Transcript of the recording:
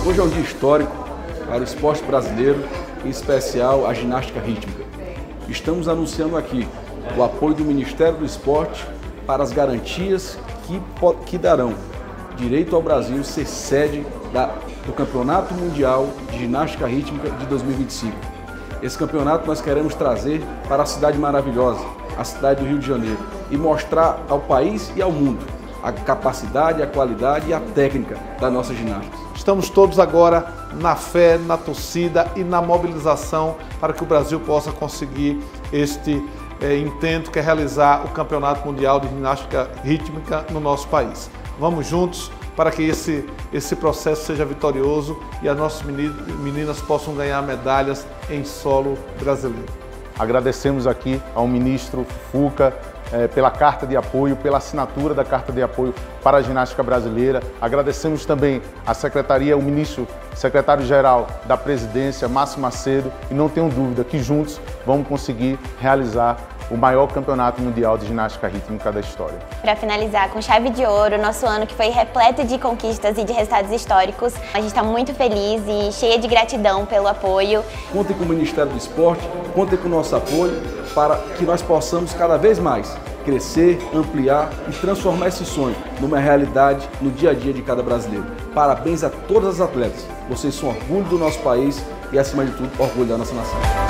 Hoje é um dia histórico para o esporte brasileiro, em especial a ginástica rítmica. Estamos anunciando aqui o apoio do Ministério do Esporte para as garantias que darão direito ao Brasil ser sede do Campeonato Mundial de Ginástica Rítmica de 2025. Esse campeonato nós queremos trazer para a cidade maravilhosa, a cidade do Rio de Janeiro, e mostrar ao país e ao mundo a capacidade, a qualidade e a técnica da nossa ginástica. Estamos todos agora na fé, na torcida e na mobilização para que o Brasil possa conseguir este intento que é realizar o Campeonato Mundial de Ginástica Rítmica no nosso país. Vamos juntos para que esse processo seja vitorioso e as nossas meninas possam ganhar medalhas em solo brasileiro. Agradecemos aqui ao ministro Fuca pela carta de apoio, pela assinatura da carta de apoio para a ginástica brasileira. Agradecemos também à secretaria, o ministro secretário-geral da presidência, Márcio Macedo, e não tenho dúvida que juntos vamos conseguir realizar o maior campeonato mundial de ginástica rítmica da história. Para finalizar com chave de ouro, nosso ano que foi repleto de conquistas e de resultados históricos, a gente está muito feliz e cheia de gratidão pelo apoio. Contem com o Ministério do Esporte, contem com o nosso apoio para que nós possamos cada vez mais crescer, ampliar e transformar esse sonho numa realidade no dia a dia de cada brasileiro. Parabéns a todas as atletas, vocês são orgulho do nosso país e, acima de tudo, orgulho da nossa nação.